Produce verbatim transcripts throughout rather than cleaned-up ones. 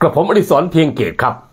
กระผมอดิศรเพียงเกตครับ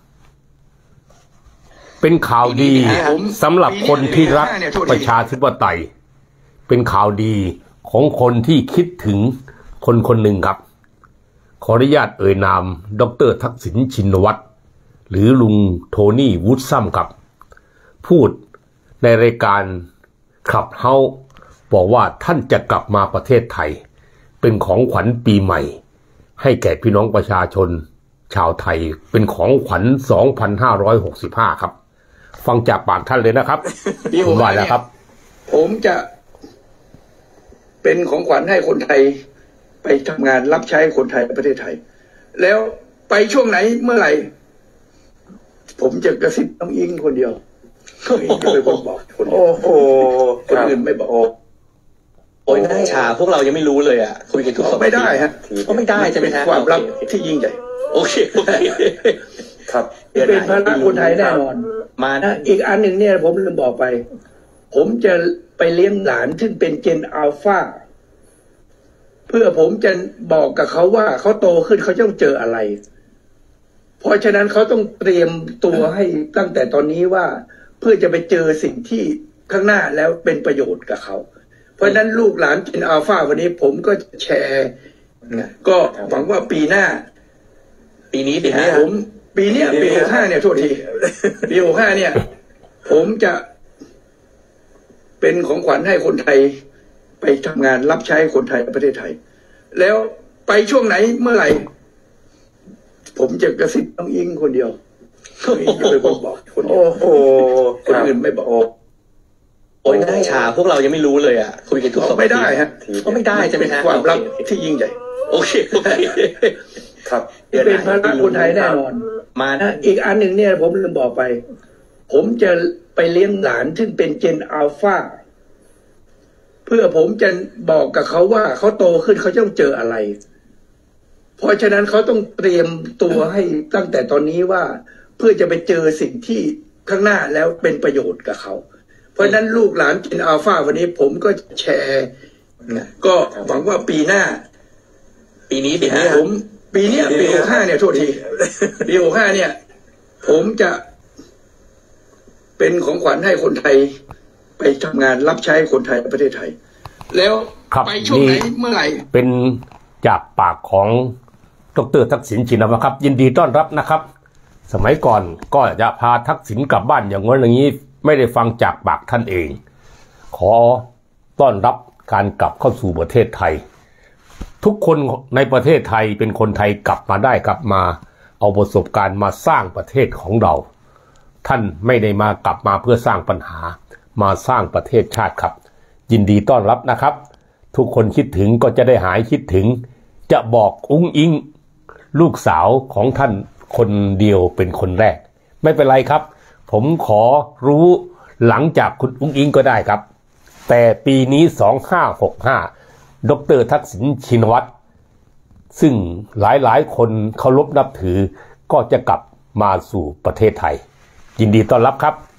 เป็นข่าวดีสำหรับคนที่รักประชาธิปไตยเป็นข่าวดีของคนที่คิดถึงคนคนหนึ่งครับขออนุญาตเอ่ยนามดร.ทักษิณชินวัตรหรือลุงโทนี่วูดซัมครับพูดในรายการคลับเฮาส์บอกว่าท่านจะกลับมาประเทศไทยเป็นของขวัญปีใหม่ให้แก่พี่น้องประชาชนชาวไทยเป็นของขวัญสองพันห้าร้อยหกสิบห้าครับฟังจากปากท่านเลยนะครับผมว่าแล้วครับผมจะเป็นของขวัญให้คนไทยไปทำงานรับใช้คนไทยในประเทศไทยแล้วไปช่วงไหนเมื่อไหร่ผมจะกระซิบน้องอิงคนเดียวจะเป็นคนบอกคนเดียวโอ้โหคนอื่นไม่บอกโอ้ยนั่งชาพวกเรายังไม่รู้เลยอ่ะคุยกันทุกคนไม่ได้ฮะก็ไม่ได้จะเป็นความลับที่ยิ่งใหญ่โอเคครับเป็นภาระคนไทยแน่นอนมาอีกอันหนึ่งเนี่ยผมลืมบอกไปผมจะไปเลี้ยงหลานซึ่งเป็นเจนอัลฟาเพื่อผมจะบอกกับเขาว่าเขาโตขึ้นเขาต้องเจออะไรเพราะฉะนั้นเขาต้องเตรียมตัวให้ตั้งแต่ตอนนี้ว่าเพื่อจะไปเจอสิ่งที่ข้างหน้าแล้วเป็นประโยชน์กับเขาเพราะฉะนั้นลูกหลานเจนอัลฟาวันนี้ผมก็แชร์ก็หวังว่าปีหน้าปีนี้ดิฮะผมปีนี้ปีหกห้าเนี่ยโทษทีปีหกห้าเนี่ยผมจะเป็นของขวัญให้คนไทยไปทำงานรับใช้คนไทยในประเทศไทยแล้วไปช่วงไหนเมื่อไหร่ผมจะกระซิบน้องอิงคนเดียวจะเป็นคนบอกคนเดียวโอ้โหคนอื่นไม่บอกโอ้ยนั่งชาพวกเรายังไม่รู้เลยอ่ะคุยกันทุกคนไม่ได้ฮะก็ไม่ได้จะเป็นความลับที่ยิ่งใหญ่โอเคครับเป็นภาระคนไทยแน่นอนมาอีกอันหนึ่งเนี่ยผมลืมบอกไปผมจะไปเลี้ยงหลานซึ่งเป็นเจนอัลฟาเพื่อผมจะบอกกับเขาว่าเขาโตขึ้นเขาต้องเจออะไรเพราะฉะนั้นเขาต้องเตรียมตัวให้ตั้งแต่ตอนนี้ว่าเพื่อจะไปเจอสิ่งที่ข้างหน้าแล้วเป็นประโยชน์กับเขาเพราะฉะนั้นลูกหลานเจนอัลฟาวันนี้ผมก็แชร์ก็หวังว่าปีหน้าปีนี้ดิฮะผมปีนี้ปีหกห้าเนี่ยโทษทีปีหกห้าเนี่ยผมจะเป็นของขวัญให้คนไทยไปทำงานรับใช้คนไทยในประเทศไทยแล้วไปช่วงไหนเมื่อไหร่เป็นจากปากของดร.ทักษิณชินวัตรครับยินดีต้อนรับนะครับสมัยก่อนก็จะพาทักษิณกลับบ้านอย่างนั้นอย่างนี้ไม่ได้ฟังจากปากท่านเองขอต้อนรับการกลับเข้าสู่ประเทศไทยทุกคนในประเทศไทยเป็นคนไทยกลับมาได้กลับมาเอาประสบการณ์มาสร้างประเทศของเราท่านไม่ได้มากลับมาเพื่อสร้างปัญหามาสร้างประเทศชาติครับยินดีต้อนรับนะครับทุกคนคิดถึงก็จะได้หายคิดถึงจะบอกอุ้งอิงลูกสาวของท่านคนเดียวเป็นคนแรกไม่เป็นไรครับผมขอรู้หลังจากคุณอุ้งอิงก็ได้ครับแต่ปีนี้สองพันห้าร้อยหกสิบห้าดร.ทักษิณชินวัตรซึ่งหลายๆคนเคารพนับถือก็จะกลับมาสู่ประเทศไทยยินดีต้อนรับครับ